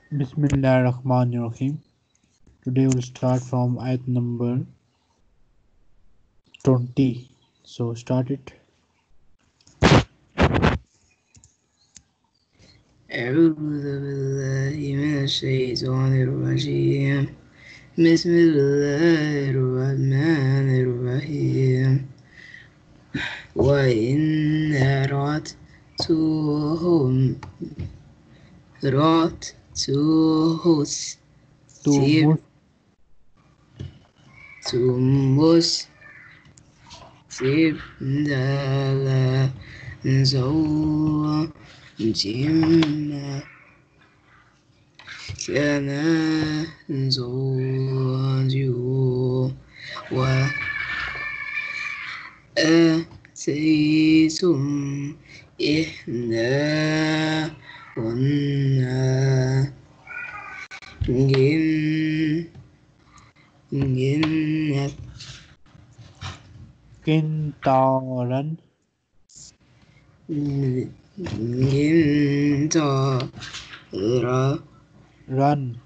Bismillahirrahmanirrahim. Today we'll start from ayat number 20. So start it. أعوذ بالله من الشيطان الرجيم بسم الله الرحمن الرحيم وإن To مسدلا زوجهما كان زوجه وآتيتم إحداهن جنة Kintaran قنطارا Run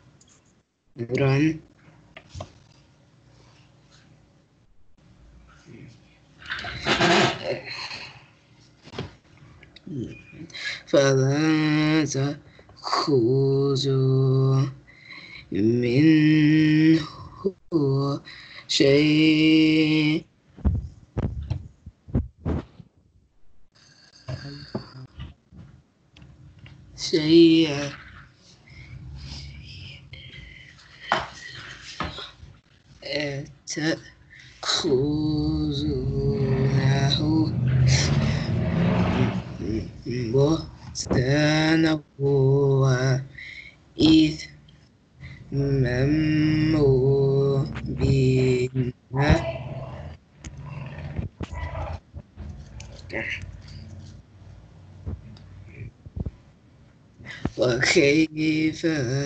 فلا تأخذوا منه شيئا تأخذونه بهتانا وإثما مبينا وكيف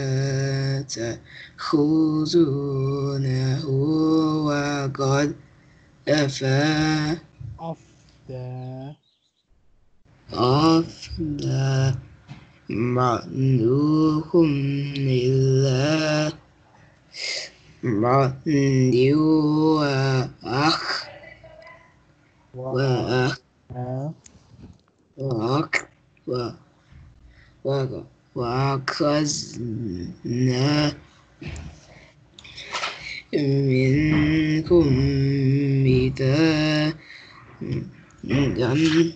تأخذونه وقد أفاء أفضى بعضكم إلا بعض وأخذنا منكم ميثاقا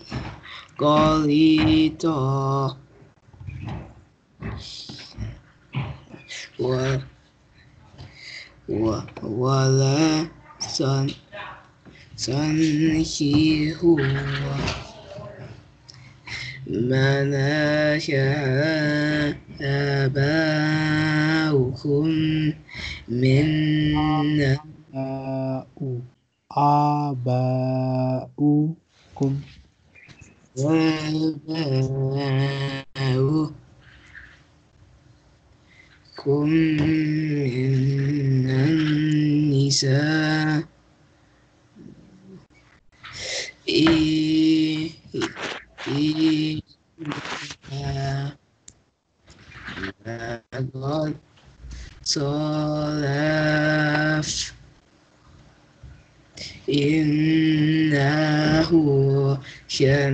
غليظا ولا تنكحوا ما نكح آباؤكم من Abaukum من النساء قد صلف إنه كان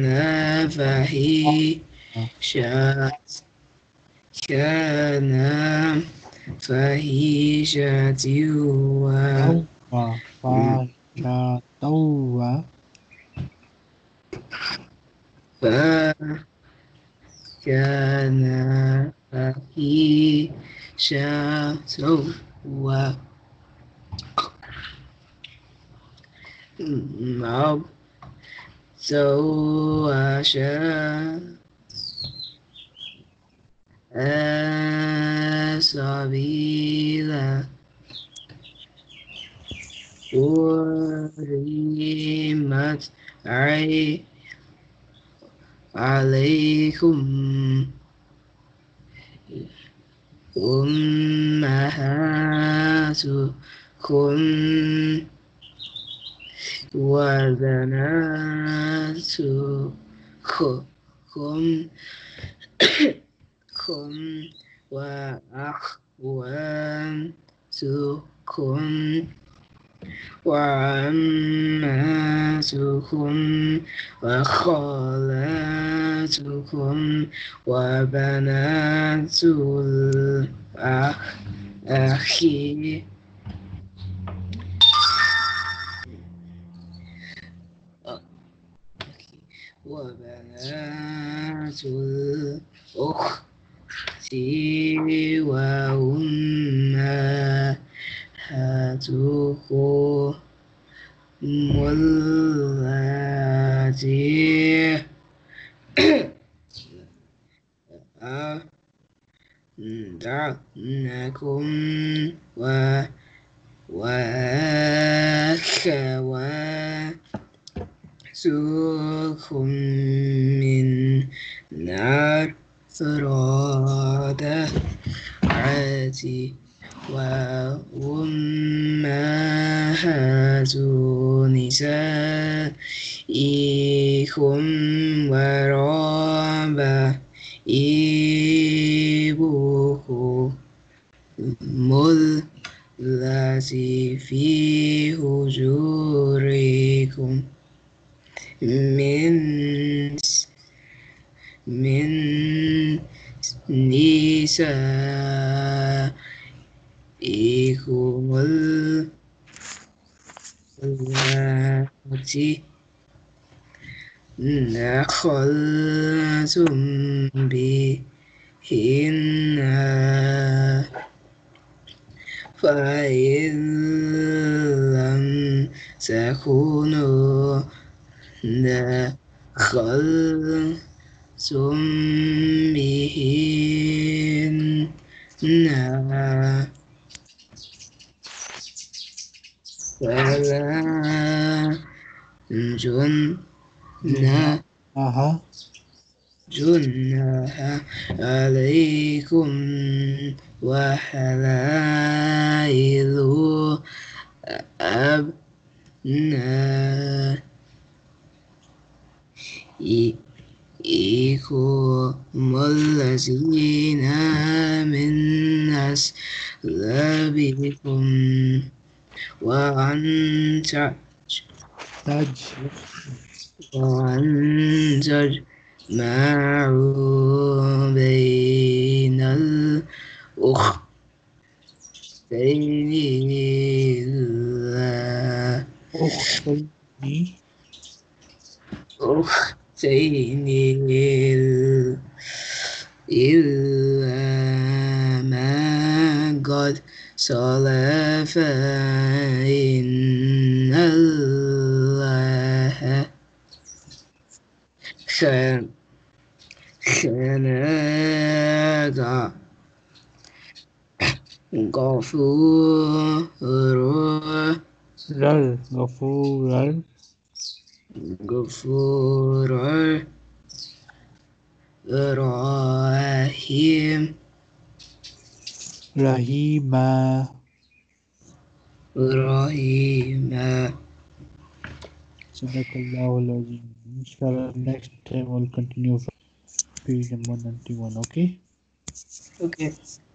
فاحشة Fashatawa فكان فاحشة سبيلا حرمت عليكم أمهاتكم وبناتكم وأخواتكم وعماتكم وخالاتكم وبنات الأخ وبنات الأخت وأمهاتكم اللاتي أرضعنكم وأخواتكم من نار ثرادة وأمهات نسائكم وربائبكم التي في حجوركم من من نسائكم اللاتي دخلتم بهن فإن لم تكونوا دخلتم بهن فلا جناح جناح جناح عليكم وحلائل أبنائكم الذين من أصلابكم وأن تاج تجمعوا بين الأختين إلا أختي أختين إلا ما قد سلف إن الله كان غفورا غفورا غفورا رحيم رحيما. رحيما. Sadaqallahul Azim. Inshallah, next time we'll continue from page number 91. Okay. Okay.